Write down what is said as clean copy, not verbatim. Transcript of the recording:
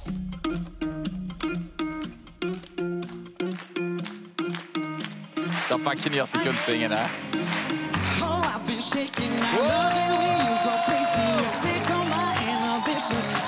Dat pak je niet als je kunt zingen, hè. Oh, I've been shaking. I love the way you go crazy. You take all my inhibitions.